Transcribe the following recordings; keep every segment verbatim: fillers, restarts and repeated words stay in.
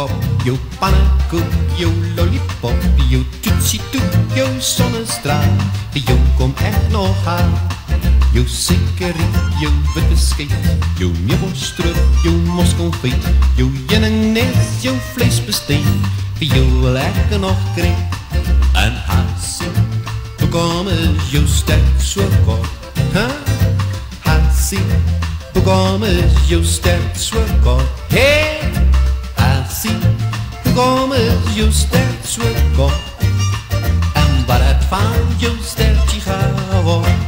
kop, jou pannenkoek, jou lollipop, jou toetsie-toet, jou zonnestraal. Vir jou kom ek nog aan. Jou suikerie, jou witte skeit, jou meebostroop, jou moskonfyt, jou heuningnes, jou vleisbesteek. Vir jou wil ek nog kry. En Hasie, hoekom is jou stert so kort? Huh? Hasie, hoekom is jou stert so kort? Hey, Hasie, hoekom is jou stert so kort? En wat het van jou stertjie geword?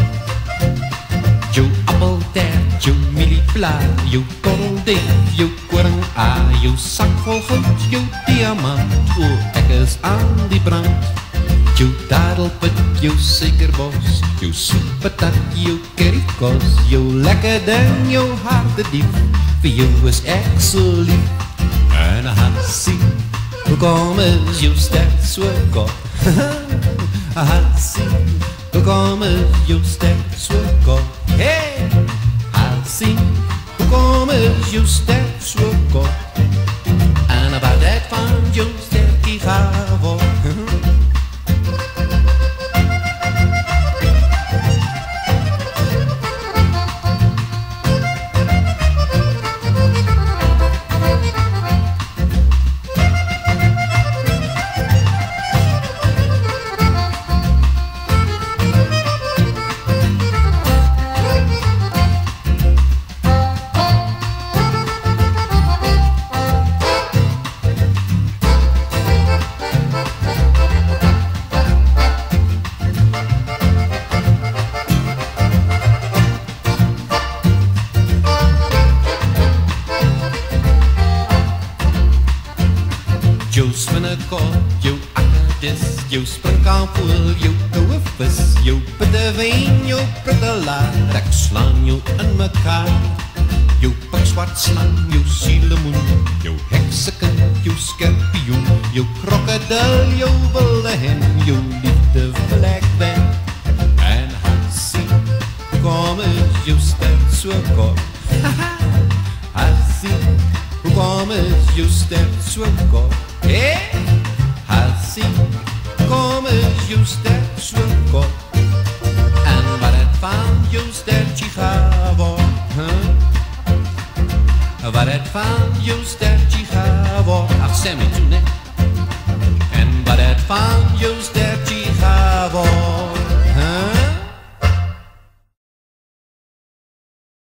Jou appeltaart, jou mieliepla, jou korreldeeg, jou koring-a, jou sak vol goud, jou diamant, o, ek is aan die brand. Jou dadelpit, jou suikerbos, jou soepatat, jou currykos, jou lekker ding, jou harte diep, vir jou is ek so lief. En Hasie, hoekom is jou stert so kort? Hasie, hoekom is jou stert so kort? Hey, Hasie, hoekom is jou stert so kort? En wat het van jou stertjie geword? Jou spinnekop, jou akkerdis, jou springkaanvoel, jou koue vis, jou pittewijn, jou pruttelaar, ek slaan jou in mekaar. Jou pikswart slang, jou sielemoen, jou heksekind, jou skorpioen, jou krokodil, jou wilde hen, jou liefde wil ek ben. En Hasie, hoekom is jou stert so kort? Hasie, hoekom is jou stert so kort? Hey, Hasie, hoekom is jou stert so kort? En wat het van jou stertjie geword? Huh? Wat het van jou stertjie geword? Ach, sê my toe, ne? En wat het van jou stertjie